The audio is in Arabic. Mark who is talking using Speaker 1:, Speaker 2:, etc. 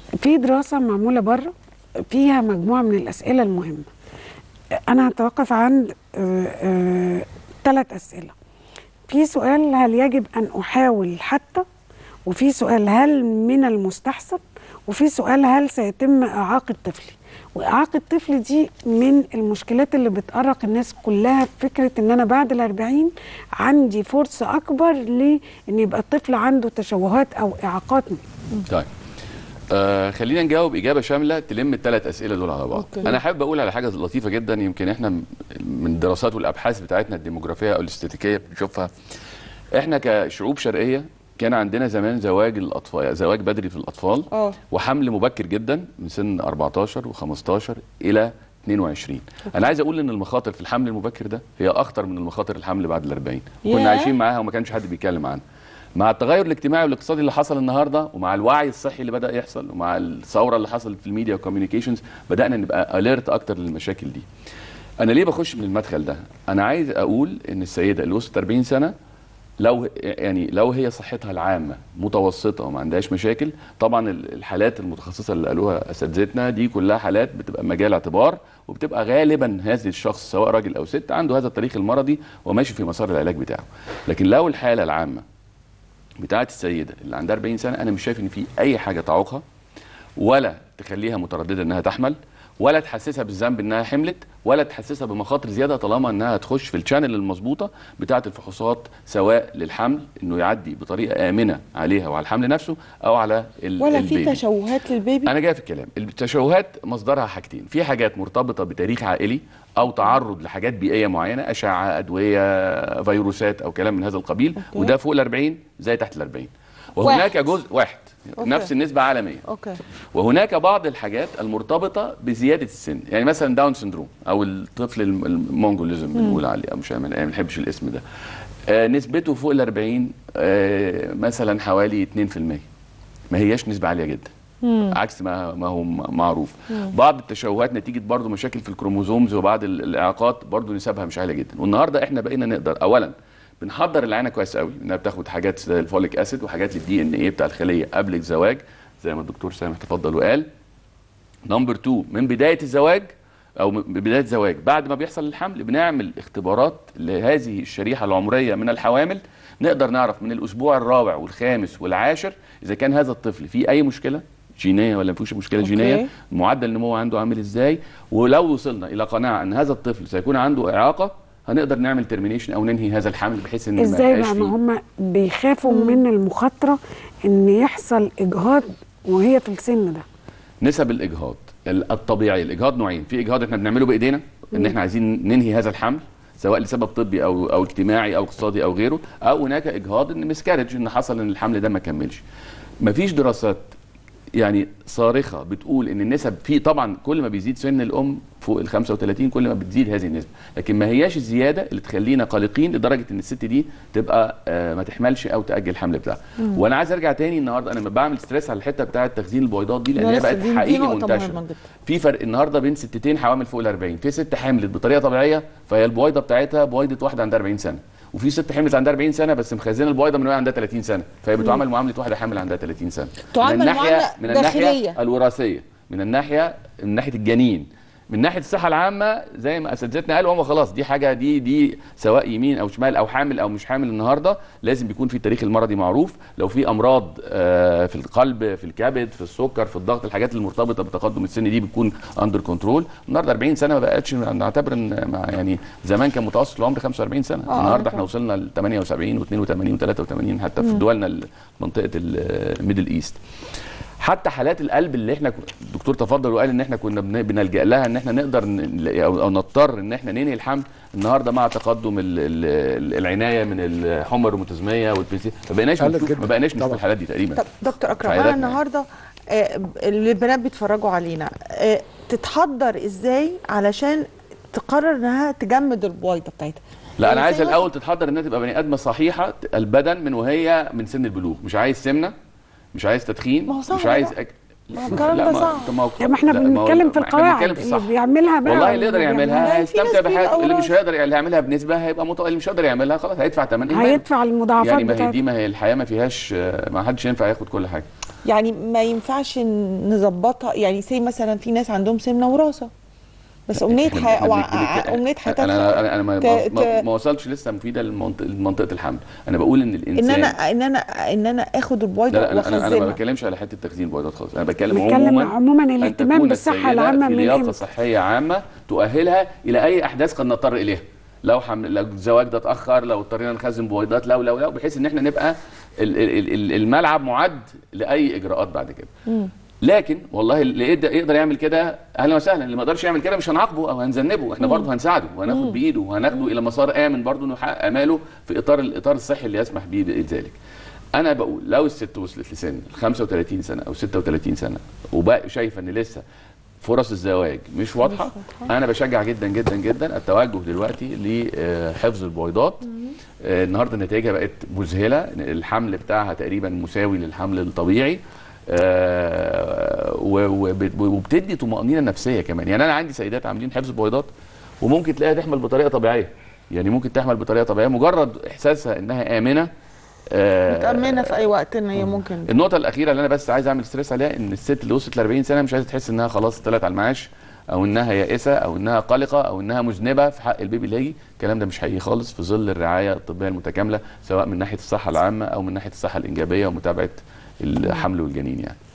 Speaker 1: في دراسه معموله بره فيها مجموعه من الاسئله المهمه. انا هتوقف عند 3 اسئله. في سؤال هل يجب ان احاول حتى، وفي سؤال هل من المستحسن، وفي سؤال هل سيتم اعاقه طفلي. واعاقه طفلي دي من المشكلات اللي بتقرق الناس كلها، فكره ان انا بعد ال40 عندي فرصه اكبر لان يبقى الطفل عنده تشوهات او اعاقات.
Speaker 2: طيب خلينا نجاوب اجابه شامله تلم ال3 اسئله دول على بعض. انا حابب اقول على حاجه لطيفه جدا، يمكن احنا من الدراسات والابحاث بتاعتنا الديموغرافيه او الاستاتيكيه بنشوفها. احنا كشعوب شرقيه كان عندنا زمان زواج الاطفال، زواج بدري في الاطفال وحمل مبكر جدا من سن 14 و15 الى 22. انا عايز اقول ان المخاطر في الحمل المبكر ده هي اخطر من المخاطر الحمل بعد ال40. كنا عايشين معاها وما كانش حد بيتكلم عنها. مع التغير الاجتماعي والاقتصادي اللي حصل النهارده، ومع الوعي الصحي اللي بدا يحصل، ومع الثوره اللي حصلت في الميديا والكوميونيكيشنز، بدانا نبقى اليرت اكتر للمشاكل دي. انا ليه بخش من المدخل ده؟ انا عايز اقول ان السيده اللي وصلت 40 سنه لو هي صحتها العامه متوسطه وما عندهاش مشاكل، طبعا الحالات المتخصصه اللي قالوها اساتذتنا دي كلها حالات بتبقى مجال اعتبار، وبتبقى غالبا هذا الشخص سواء راجل او ست عنده هذا التاريخ المرضي وماشي في مسار العلاج بتاعه. لكن لو الحاله العامه بتاعت السيده اللي عندها 40 سنه، انا مش شايف ان في اي حاجه تعوقها ولا تخليها متردده انها تحمل، ولا تحسسها بالذنب انها حملت، ولا تحسسها بمخاطر زياده، طالما انها تخش في الشانل المظبوطه بتاعه الفحوصات، سواء للحمل انه يعدي بطريقه امنه عليها وعلى الحمل نفسه او على
Speaker 3: ولا
Speaker 2: البيبي.
Speaker 3: في تشوهات للبيبي؟
Speaker 2: انا جاي في الكلام. التشوهات مصدرها حاجتين، في حاجات مرتبطه بتاريخ عائلي او تعرض لحاجات بيئيه معينه، اشعه، ادويه، فيروسات او كلام من هذا القبيل. وده فوق ال40 زي تحت ال40. وهناك جزء واحد نفس النسبه عالميا. وهناك بعض الحاجات المرتبطه بزياده السن، يعني مثلا داون سندروم او الطفل المونجوليزم بنقول عليه، او مش ما نحبش الاسم ده. نسبته فوق ال40 مثلا حوالي 2%. ما هياش نسبه عاليه جدا. عكس ما هو معروف. بعض التشوهات نتيجه برضو مشاكل في الكروموزومز وبعض الاعاقات برضو نسبها مش عاليه جدا. والنهارده احنا بقينا نقدر اولا بنحضر العينه كويس قوي، انها بتاخد حاجات زي الفوليك اسيد وحاجات للدي ان ايه بتاع الخليه قبل الزواج زي ما الدكتور سامح تفضل وقال. نمبر 2 من بدايه الزواج او من بدايه الزواج بعد ما بيحصل الحمل بنعمل اختبارات لهذه الشريحه العمريه من الحوامل، نقدر نعرف من الاسبوع الرابع والخامس والعاشر اذا كان هذا الطفل فيه اي مشكله جينيه ولا ما فيهوش مشكله جينيه، معدل النمو عنده عامل ازاي. ولو وصلنا الى قناعه ان هذا الطفل سيكون عنده اعاقه، هنقدر نعمل ترمينيشن او ننهي هذا الحمل، بحيث ان
Speaker 1: ازاي بقى ما هم بيخافوا من المخاطره ان يحصل اجهاض وهي في السن ده؟
Speaker 2: نسب الاجهاض الطبيعي، الاجهاض نوعين، في اجهاض احنا بنعمله بايدينا ان احنا عايزين ننهي هذا الحمل سواء لسبب طبي او اجتماعي او اقتصادي او غيره، او هناك اجهاض ان مسكارج ان حصل ان الحمل ده ما كملش. مفيش دراسات يعني صارخه بتقول ان النسب في، طبعا كل ما بيزيد سن الام فوق ال35 كل ما بتزيد هذه النسبه، لكن ما هياش الزياده اللي تخلينا قلقين لدرجه ان الست دي تبقى ما تحملش او تاجل الحمل بتاعها. وانا عايز ارجع تاني النهارده، انا لما بعمل ستريس على الحته بتاعه تخزين البويضات دي لان هي بقت حقيقي منتشره. في فرق النهارده بين ستتين حوامل فوق ال40، في ست حملت بطريقه طبيعيه فهي البويضه بتاعتها بويضه واحده عندها 40 سنه، وفي ست حملت عندها 40 سنه بس مخزنه البويضه من وهي عندها 30 سنه، فهي بتعامل معامله واحده حامل عندها 30 سنه.
Speaker 3: تعامل
Speaker 2: من الناحيه الوراثيه، من ناحيه الجنين، من ناحيه الصحه العامه زي ما اساتذتنا قالوا هم خلاص دي حاجه دي سواء يمين او شمال او حامل او مش حامل النهارده لازم بيكون في التاريخ المرضي معروف. لو في امراض في القلب، في الكبد، في السكر، في الضغط، الحاجات المرتبطه بتقدم السن دي بتكون اندر كنترول. النهارده 40 سنه ما بقتش نعتبر ان يعني زمان كان متوسط العمر 45 سنه، النهارده احنا وصلنا ل 78 و82 و83 حتى في دولنا منطقه الميدل ايست. حتى حالات القلب اللي احنا الدكتور تفضل وقال ان احنا كنا بنلجأ لها ان احنا نقدر او نضطر ان احنا ننهي الحمل، النهارده مع تقدم العنايه من الحمى الروماتيزميه والبنسلين ما بقيناش نشوف الحالات دي تقريبا.
Speaker 3: طب دكتور اكرم، انا النهارده البنات بيتفرجوا علينا، تتحضر ازاي علشان تقرر انها تجمد البويضه بتاعتها؟
Speaker 2: لا انا عايز الاول تتحضر انها تبقى بني ادمه صحيحه البدن من وهي من سن البلوغ، مش عايز سمنه، مش عايز تدخين، مش عايز
Speaker 3: ما هو الكلام ده صعب.
Speaker 1: ما احنا بنتكلم في القواعد اللي بيعملها بقى،
Speaker 2: والله اللي يقدر يعملها هيستمتع بحياته، اللي مش هيقدر يعملها بنسبه هيبقى اللي مش هيقدر يعملها خلاص هيدفع ثمن،
Speaker 1: هيدفع المضاعفات
Speaker 2: يعني ما هي دي، ما هي الحياه ما فيهاش، ما حدش ينفع ياخد كل حاجه.
Speaker 3: يعني ما ينفعش نظبطها؟ يعني زي مثلا في ناس عندهم سمنه وراثه بس امنيه امنيه حياتها
Speaker 2: انا ما وصلتش لسه مفيده لمنطقه الحمل. انا بقول ان الانسان
Speaker 3: ان انا اخد البويضه
Speaker 2: لا
Speaker 3: واخزنها.
Speaker 2: انا ما بتكلمش على حته تخزين البويضات خالص، انا بتكلم
Speaker 1: عموما
Speaker 2: أن
Speaker 1: الاهتمام
Speaker 2: تكون
Speaker 1: بالصحه
Speaker 2: السيدة
Speaker 1: العامه
Speaker 2: في
Speaker 1: من
Speaker 2: لياقه
Speaker 1: امتى؟
Speaker 2: صحيه عامه تؤهلها الى اي احداث قد نضطر اليها، لو لو الزواج ده اتاخر، لو اضطرينا نخزن بويضات، لو بحيث ان احنا نبقى الملعب معد لاي اجراءات بعد كده. لكن والله اللي يقدر يعمل كده اهلا وسهلا، اللي ما يقدرش يعمل كده مش هنعاقبه او هنذنبه، احنا برضه هنساعده وهناخد بايده وهناخده الى مسار امن برضه انه يحقق اماله في الاطار الصحي اللي يسمح به بذلك. انا بقول لو الست وصلت لسن 35 سنه او 36 سنه وبقى شايفه ان لسه فرص الزواج مش واضحه، انا بشجع جدا جدا جدا التوجه دلوقتي لحفظ البويضات. النهارده نتائجها بقت مذهله، الحمل بتاعها تقريبا مساوي للحمل الطبيعي، وبتدي طمأنينة نفسية كمان. يعني أنا عندي سيدات عاملين حفظ بويضات وممكن تلاقيها تحمل بطريقة طبيعية، يعني ممكن تحمل بطريقة طبيعية مجرد إحساسها إنها آمنة،
Speaker 3: متأمنة في أي وقت إن هي ممكن.
Speaker 2: النقطة الأخيرة اللي أنا بس عايز أعمل ستريس عليها، إن الست اللي وصلت ل 40 سنة مش عايزة تحس إنها خلاص طلعت على المعاش، أو إنها يائسة، أو إنها قلقة، أو إنها مذنبة في حق البيبي اللي هيجي. الكلام ده مش حقيقي خالص في ظل الرعاية الطبية المتكاملة، سواء من ناحية الصحة العامة أو من ناحية الصحة الإنجابية ومتابعة الحمل والجنين يعني.